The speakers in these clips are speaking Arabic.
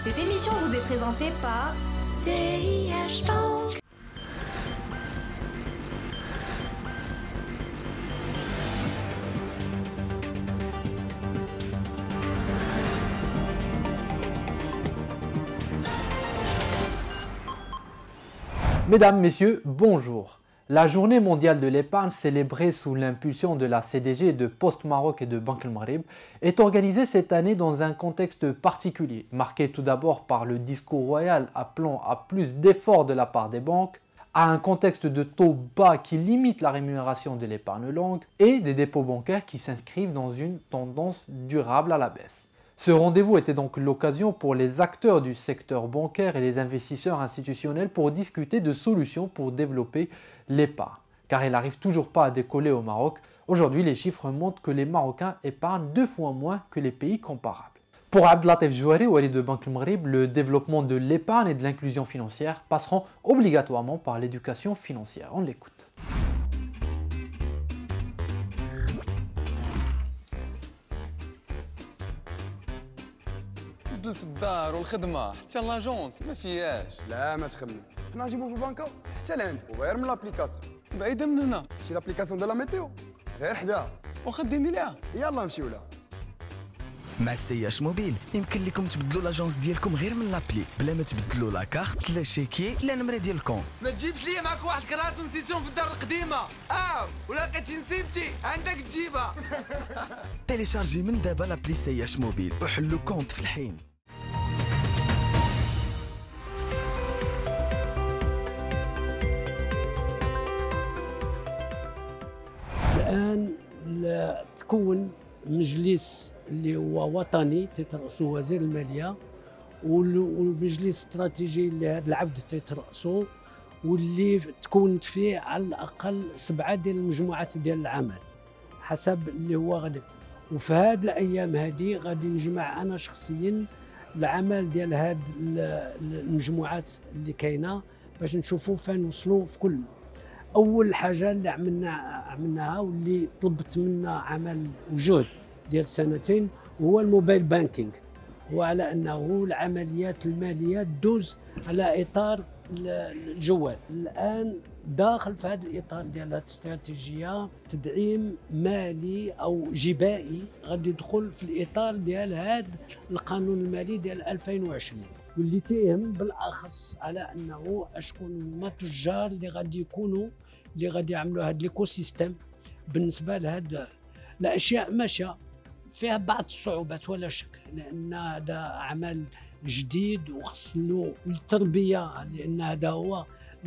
Cette émission vous est présentée par CIH Bank. Mesdames, Messieurs, bonjour. La journée mondiale de l'épargne, célébrée sous l'impulsion de la CDG de Post Maroc et de Banque El Maghreb, est organisée cette année dans un contexte particulier, marqué tout d'abord par le discours royal appelant à plus d'efforts de la part des banques, à un contexte de taux bas qui limite la rémunération de l'épargne longue et des dépôts bancaires qui s'inscrivent dans une tendance durable à la baisse. Ce rendez-vous était donc l'occasion pour les acteurs du secteur bancaire et les investisseurs institutionnels pour discuter de solutions pour développer l'épargne. Car il n'arrive toujours pas à décoller au Maroc. Aujourd'hui, les chiffres montrent que les Marocains épargnent 2 fois moins que les pays comparables. Pour Abdelatif Jouari, Wali de Banque El Maghreb, le développement de l'épargne et de l'inclusion financière passeront obligatoirement par l'éducation financière. On l'écoute. بدلت الدار والخدمه حتى لاجونس ما فياش. لا ما تخمم، حنا نجيبو في البنكه حتى لعندك وغير من لابليكاسيون. بعيده من هنا شي لابليكاسيون ديال لا ميتيو غير حداها. واخا ديني ليها. يلا نمشيو لها. مع سياش موبيل يمكن لكم تبدلوا لاجونس ديالكم غير من لابلي بلا ما تبدلوا لا كارت لا شيكي لا نمره ديال الكونت. ما تجيبش ليا معاك واحد الكرات ونسيتهم في الدار القديمه ولا لقيتي نسيبتي عندك تجيبها. تيليشارجي من دابا لابلي سياش موبيل وحلوا كونت في الحين. الآن تكون مجلس اللي هو وطني تيترأسه وزير المالية والمجلس الاستراتيجي اللي هذا العبد تيترأسه واللي تكونت فيه على الأقل 7 ديال المجموعات ديال العمل حسب اللي هو غادي. وفي هذه الأيام هذه غادي نجمع أنا شخصيا العمل ديال هذه المجموعات اللي كاينة باش نشوفوا فين وصلوا في كل. اول حاجه اللي عملناها واللي طلبت منا عمل وجهد ديال سنتين هو الموبايل بانكينج، وعلى انه العمليات الماليه تدوز على اطار الجوال. الان داخل في هذا الاطار ديال هذه الاستراتيجيه تدعيم مالي او جبائي غادي يدخل في الاطار ديال هذا القانون المالي ديال 2020 واللي تيهم بالاخص على انه اشكون هما التجار اللي غادي يكونوا اللي غادي يعملوا هذا الايكو سيستيم. بالنسبه لهذا الاشياء ماشيه فيها بعض الصعوبات ولا شك، لان هذا عمل جديد وخص له التربيه، لان هذا هو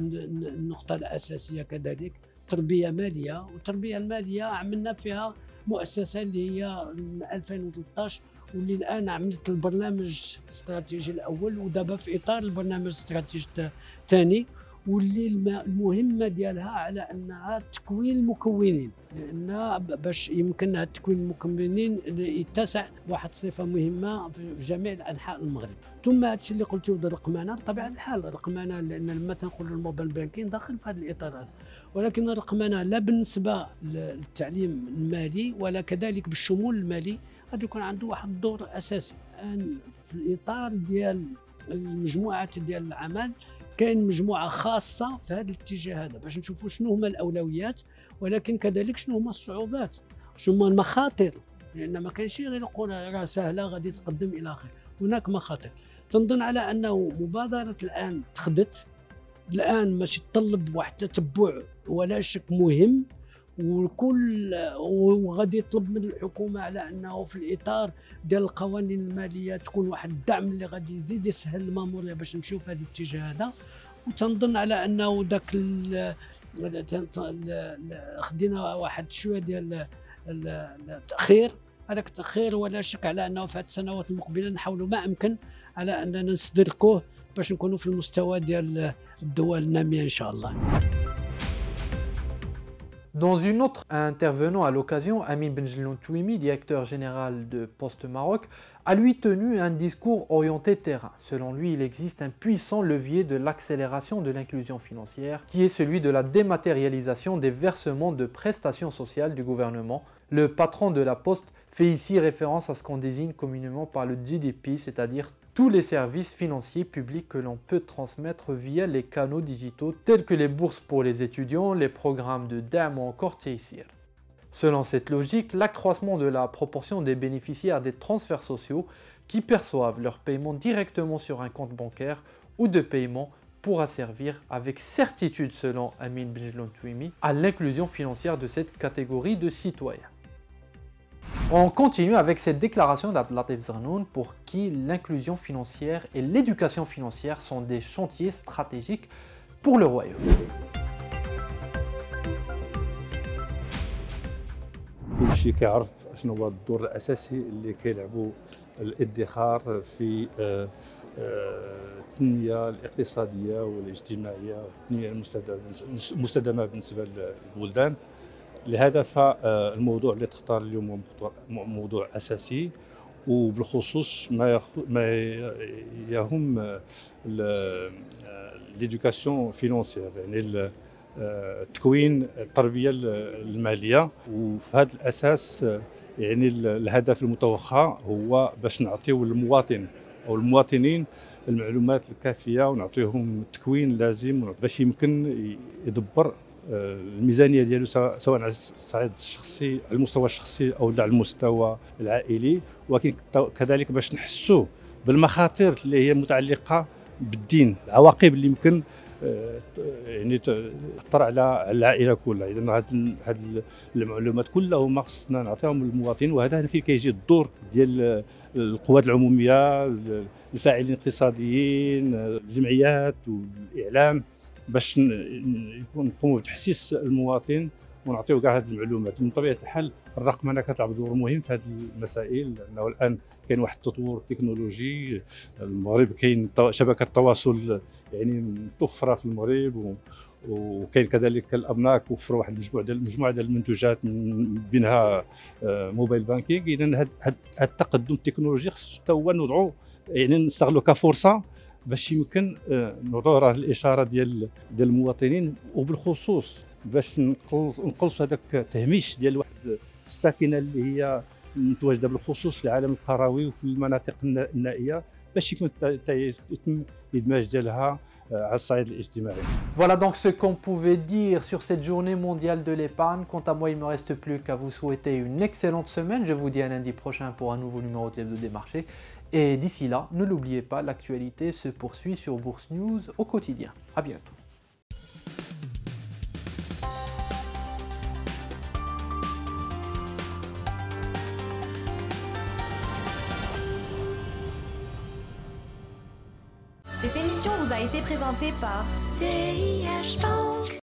النقطه الاساسيه. كذلك تربيه ماليه، والتربيه الماليه عملنا فيها مؤسسه اللي هي من 2013 واللي الان عملت البرنامج الاستراتيجي الاول ودابا في اطار البرنامج الاستراتيجي الثاني، واللي المهمه ديالها على انها تكوين المكونين، لان باش يمكن تكوين المكونين يتسع واحد صفه مهمه في جميع انحاء المغرب. ثم هادشي اللي قلتو الرقمنه بطبيعه الحال الرقمنه، لان لما تنقولوا الموبايل بانكين داخل في هذا الاطار هذا، ولكن الرقمنه لا بالنسبه للتعليم المالي ولا كذلك بالشمول المالي غادي يكون عنده واحد الدور اساسي. الان في الاطار ديال المجموعات ديال العمل كاين مجموعه خاصه في هذا الاتجاه هذا باش نشوفوا شنو هما الاولويات، ولكن كذلك شنو هما الصعوبات، شنو هما المخاطر، لان ما كاينش غير نقول راه سهله غادي تقدم الى اخره، هناك مخاطر. تنظن على انه مبادره الان تخدت الان ماشي تطلب واحد التتبع ولا شك مهم، وغادي يطلب من الحكومه على انه في الاطار ديال القوانين الماليه تكون واحد الدعم اللي غادي يزيد يسهل الماموريه باش نمشيو في هذا الاتجاه هذا. وتنظن على انه ذاك خدينا واحد شويه ديال التاخير، هذاك التاخير ولا شك على انه في هذه السنوات المقبله نحاولوا ما امكن على اننا نستدركوه باش نكونوا في المستوى ديال الدول الناميه ان شاء الله. Dans une autre intervenant à l'occasion, Amin Benjelloun Touimi, directeur général de Poste Maroc, a lui tenu un discours orienté terrain. Selon lui, il existe un puissant levier de l'accélération de l'inclusion financière, qui est celui de la dématérialisation des versements de prestations sociales du gouvernement. Le patron de la Poste fait ici référence à ce qu'on désigne communément par le GDP, c'est-à-dire tous les services financiers publics que l'on peut transmettre via les canaux digitaux tels que les bourses pour les étudiants, les programmes de DAM ou encore Taysir. Selon cette logique, l'accroissement de la proportion des bénéficiaires des transferts sociaux qui perçoivent leur paiement directement sur un compte bancaire ou de paiement pourra servir avec certitude, selon Amin Benjeloun-Touimi, à l'inclusion financière de cette catégorie de citoyens. On continue avec cette déclaration d'Abdelatif Zernoun pour qui l'inclusion financière et l'éducation financière sont des chantiers stratégiques pour le royaume. كل شيء كيعرف شنو هو الدور الاساسي اللي كيلعبوا الادخار في التنميه الاقتصاديه والاجتماعيه والتنميه المستدامه بالنسبه للبلدان. لهذا فالموضوع اللي تختار اليوم هو موضوع اساسي، وبالخصوص ما يهم ليدوكاسيون فينونسيير، يعني تكوين التربيه الماليه. وفي هذا الاساس يعني الهدف المتوخى هو باش نعطيو للمواطن او المواطنين المعلومات الكافيه ونعطيهم التكوين اللازم باش يمكن يدبر الميزانيه ديالو سواء على الصعيد الشخصي، على المستوى الشخصي او على المستوى العائلي، ولكن كذلك باش نحسوا بالمخاطر اللي هي متعلقه بالدين، العواقب اللي يمكن يعني تأثر على العائله كلها. اذا هذه المعلومات كلها ما خصنا نعطيهم للمواطنين، وهذا فين كيجي الدور ديال القوات العموميه، الفاعلين الاقتصاديين، الجمعيات والاعلام، باش نقوموا بتحسيس المواطن ونعطيو كاع هذه المعلومات. من طبيعه الحال الرقمنه كتلعب دور مهم في هذه المسائل، لانه الان كاين واحد التطور تكنولوجي. المغرب كاين شبكه تواصل يعني متوفره في المغرب، وكاين كذلك الابناك وفروا واحد مجموعه ديال المنتوجات من بينها موبايل بانكينغ. اذا هذا التقدم التكنولوجي خصو حتى هو نوضعوا يعني نستغلوا كفرصه باش يمكن نوضعوا راه الاشاره ديال المواطنين، وبالخصوص باش نقلصوا هذاك التهميش ديال واحد الساكنه اللي هي متواجده بالخصوص في العالم القروي وفي المناطق النائيه، باش يتم الادماج ديالها على الصعيد الاجتماعي. Voilà donc ce qu'on pouvait dire sur cette journée mondiale de l'épargne. Quant à moi, il ne me reste plus qu'à vous souhaiter une excellente semaine. Je vous dis à lundi prochain pour un nouveau numéro de l'Hebdo des marchés. Et d'ici là, ne l'oubliez pas, l'actualité se poursuit sur Bourse News au quotidien. À bientôt. Cette émission vous a été présentée par CIH Bank.